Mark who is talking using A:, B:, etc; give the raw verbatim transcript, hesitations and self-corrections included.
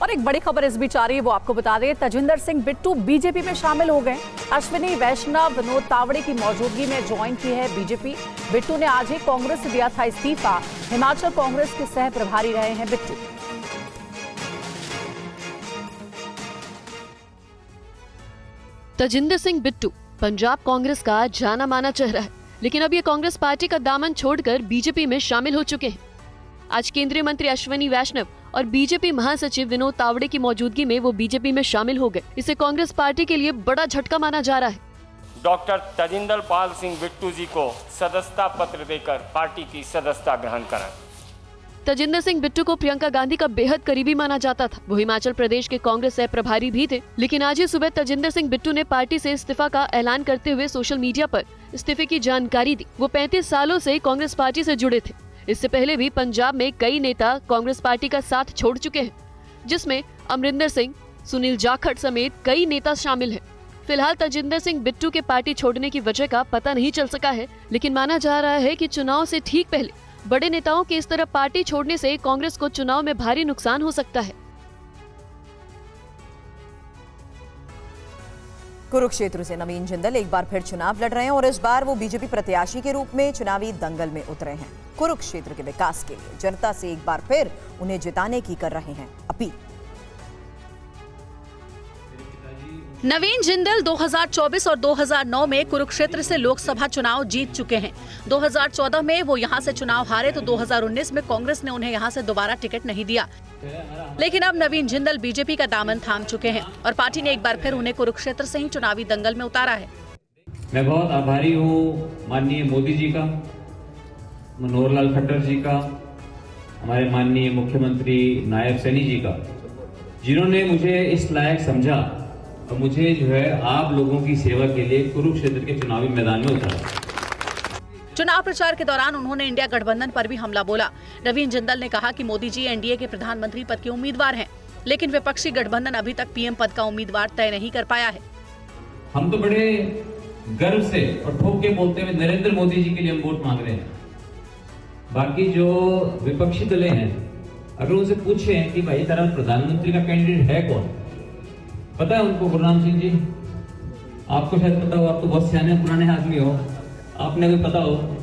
A: और एक बड़ी खबर इस बीच आ रही है, वो आपको बता दें, तजिंदर सिंह बिट्टू बीजेपी में शामिल हो गए। अश्विनी वैष्णव, विनोद तावड़े की मौजूदगी में ज्वाइन की है बीजेपी। बिट्टू ने आज ही कांग्रेस से दिया था इस्तीफा। हिमाचल कांग्रेस के सह प्रभारी रहे हैं बिट्टू।
B: तजिंदर सिंह बिट्टू पंजाब कांग्रेस का जाना माना चेहरा है, लेकिन अब ये कांग्रेस पार्टी का दामन छोड़कर बीजेपी में शामिल हो चुके हैं। आज केंद्रीय मंत्री अश्विनी वैष्णव और बीजेपी महासचिव विनोद तावड़े की मौजूदगी में वो बीजेपी में शामिल हो गए। इसे कांग्रेस पार्टी के लिए बड़ा झटका माना जा रहा है।
C: डॉक्टर तजिंदर पाल सिंह बिट्टू जी को सदस्यता पत्र देकर पार्टी की सदस्यता ग्रहण करें।
B: तजिंदर सिंह बिट्टू को प्रियंका गांधी का बेहद करीबी माना जाता था। वो हिमाचल प्रदेश के कांग्रेस सह प्रभारी भी थे, लेकिन आज ही सुबह तजिंदर सिंह बिट्टू ने पार्टी से इस्तीफा का ऐलान करते हुए सोशल मीडिया पर इस्तीफे की जानकारी दी। वो पैंतीस सालों से कांग्रेस पार्टी से जुड़े थे। इससे पहले भी पंजाब में कई नेता कांग्रेस पार्टी का साथ छोड़ चुके हैं, जिसमें अमरिंदर सिंह, सुनील जाखड़ समेत कई नेता शामिल हैं। फिलहाल तजिंदर सिंह बिट्टू के पार्टी छोड़ने की वजह का पता नहीं चल सका है, लेकिन माना जा रहा है कि चुनाव से ठीक पहले बड़े नेताओं के इस तरह पार्टी छोड़ने से कांग्रेस को चुनाव में भारी नुकसान हो सकता है।
D: कुरुक्षेत्र से नवीन जिंदल एक बार फिर चुनाव लड़ रहे हैं और इस बार वो बीजेपी प्रत्याशी के रूप में चुनावी दंगल में उतरे हैं। कुरुक्षेत्र के विकास के लिए जनता से एक बार फिर उन्हें जिताने की कर रहे हैं अपील।
A: नवीन जिंदल दो हज़ार चौबीस और दो हज़ार नौ में कुरुक्षेत्र से लोकसभा चुनाव जीत चुके हैं। दो हज़ार चौदह में वो यहां से चुनाव हारे तो दो हज़ार उन्नीस में कांग्रेस ने उन्हें यहां से दोबारा टिकट नहीं दिया, लेकिन अब नवीन जिंदल बीजेपी का दामन थाम चुके हैं और पार्टी ने एक बार फिर उन्हें कुरुक्षेत्र से ही चुनावी दंगल में उतारा है।
E: मैं बहुत आभारी हूँ माननीय मोदी जी का, मनोहर लाल खट्टर जी का, हमारे माननीय मुख्यमंत्री नायब सैनी जी का, जिन्होंने मुझे इस लायक समझा और मुझे जो है आप लोगों की सेवा के लिए कुरुक्षेत्र के चुनावी मैदान में उतारा।
A: चुनाव प्रचार के दौरान उन्होंने इंडिया गठबंधन पर भी हमला बोला। नवीन जिंदल ने कहा कि मोदी जी एनडीए के प्रधानमंत्री पद के उम्मीदवार हैं, लेकिन विपक्षी गठबंधन अभी तक पीएम पद का उम्मीदवार तय नहीं कर पाया है।
E: हम तो बड़े गर्व से और ठोक के बोलते हुए नरेंद्र मोदी जी के लिए हम वोट मांग रहे हैं। बाकी जो विपक्षी दलें हैं, अगर उनसे पूछे कि भाई तेरा प्रधानमंत्री का कैंडिडेट है कौन, पता है उनको? गुरनाम सिंह जी, आपको शायद पता हो, आप तो बहुत सियाने पुराने आदमी हो, आपने भी पता हो।